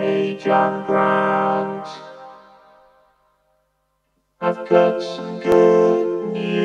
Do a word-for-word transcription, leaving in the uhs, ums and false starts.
Hey John Grant, I've got some good news.